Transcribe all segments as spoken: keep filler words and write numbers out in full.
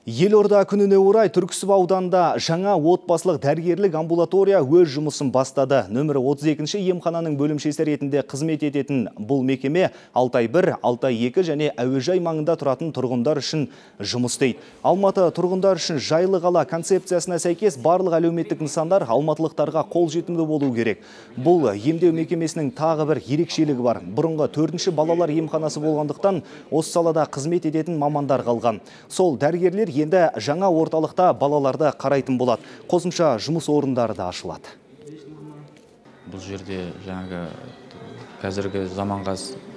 Елорда күніне орай Түрксіб ауданында жаңа отбасылық дәрігерлік амбулатория өз жұмысын бастады. Нөмірі отыз екінші емхананың бөлімшесі ретінде қызмет ететін бұл мекеме Алтай бір, Алтай екі және әуежай маңында тұратын тұрғындар үшін жұмыс істейді. Алматы тұрғындар үшін жайлы қала концепциясына сәйкес барлық әлеуметтік нысандар алматылықтарға қолжетімді болу керек. Бұл емдеу мекемесінің тағы бір ерекшелігі бар. Бұрынғы төртінші балалар емханасы болғандықтан осы салада қызмет ететін мамандар қалған. Сол дәрігерлер енді жаңа орталықта балаларды қарайтын болады. Қосымша жұмыс орындары да ашылады. Бұл жерде жаңағы қазіргі заманға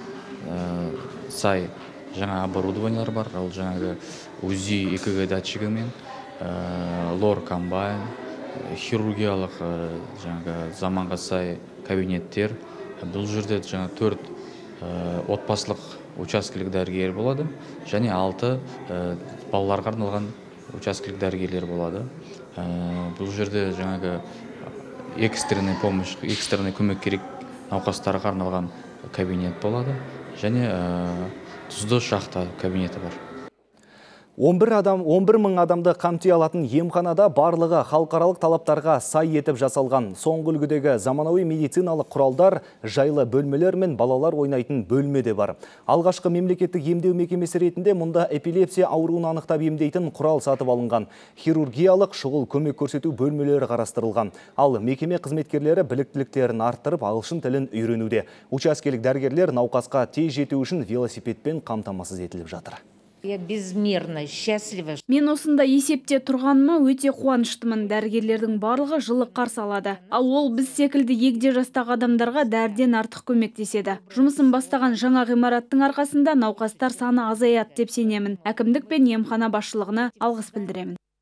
сай жаңа оборудованиялар бар. Ол жаңағы УЗИ ЭКГ датчигі мен лор комбайн, хирургиялық жаңағы заманға сай кабинеттер. Бұл жерде жаңа төрт отбасылық учаскелік дәрігер болады, және алты балаларға арналған учаскелік дәрігерлер болады. Бұл жерде жаңағы экстренный помощь, экстренный көмек керек науқастарға арналған кабинет болады, және тұзды шахта кабинеті бар. он бір адам, он бір мың адамды қамти алатын емханада барлығы халықаралық талаптарға сай етіп жасалған. Соңғы үлгідегі заманауи медициналық құралдар, жайлы бөлмелер мен балалар ойнайтын бөлме де бар. Алғашқы мемлекеттік емдеу мекемесі ретінде мұнда эпилепсия ауруын анықтап емдейтін құрал сатып алынған. Хирургиялық шұғыл көмек көрсету бөлмелері қарастырылған. Ал мекеме қызметкерлері біліктіліктерін арттырып, ағылшын тілін үйренуде. Учаскелік дәрігерлер науқасқа тез жету үшін велосипедпен қамтамасыз етіліп жатыр. Я безмерно счастлива. Мен осында есепте тұрғаныма өте қуаныштымын. Дәрігерлердің барлығы жылы қарсы алады. Ал ол біз секілді егде жастағы адамдарға дәрден артық көмектеседі. Жұмысын бастаған жаңа ғимараттың арқасында науқастар саны азаяды деп сенемін. Әкімдік пен емхана басшылығына алғыс білдіремін.